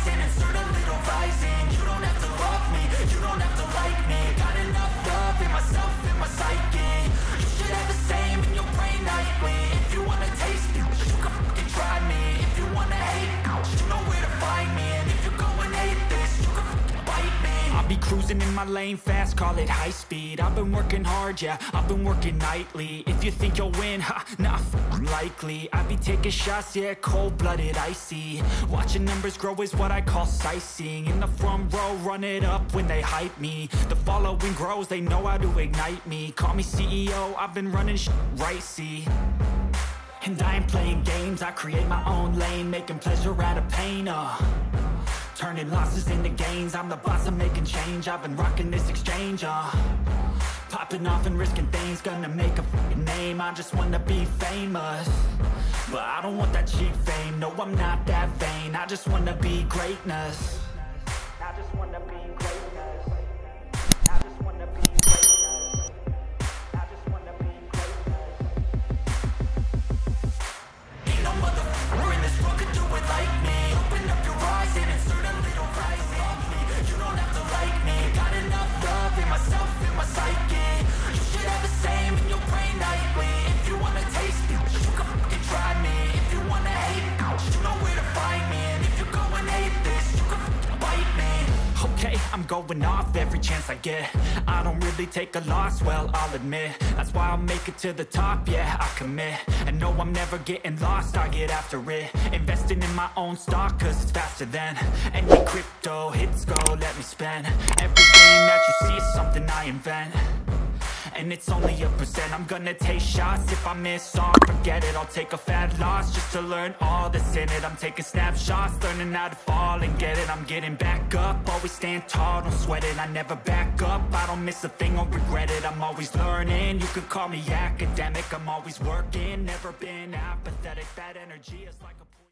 rise and insert a little rising. You don't have to love me, you don't have to like me. Got enough love in myself, in my psyche. You should have the same in your brain nightly. If you wanna taste me, you can fucking try me. If you wanna hate, you know where to find me. And if you go and hate this, you can fucking bite me. I'll be cruising in my lane fast, call it high speed. I've been working hard, yeah, I've been working nightly. If you think you'll win, ha, nah, likely. I be taking shots, yeah, cold-blooded, icy. Watching numbers grow is what I call sightseeing. In the front row, run it up when they hype me. The following grows, they know how to ignite me. Call me CEO, I've been running shit right, see. And I ain't playing games, I create my own lane, making pleasure out of pain, turning losses into gains. I'm the boss, I'm making change. I've been rocking this exchange, popping off and risking things. Gonna make a fucking name. I just wanna be famous, but I don't want that cheap fame. No, I'm not that vain. I just wanna be greatness. I just wanna be greatness. I just wanna be greatness. I just wanna be greatness. Ain't no motherfucker in this world could do it like me. Open up your eyes and insert a little rise in me. You don't have to like me. Got enough love in myself, in my psyche. You should have the same in your brain nightly. If you wanna taste me, you can fucking try me. If you wanna hate, you know where to find me. And if you go and hate this, you can fucking bite me. Okay, I'm going off every chance I get. I don't really take a loss, well, I'll admit. That's why I'll make it to the top, yeah, I commit. And no, I'm never getting lost, I get after it. Investing in my own stock, cause it's faster than any crypto hits go, let me spend. Everything that you see is something I invent, and it's only a percent. I'm gonna take shots. If I miss all, forget it. I'll take a fat loss just to learn all that's in it. I'm taking snapshots, learning how to fall and get it. I'm getting back up, always stand tall, don't sweat it. I never back up, I don't miss a thing or regret it. I'm always learning, you could call me academic. I'm always working, never been apathetic. That energy is like a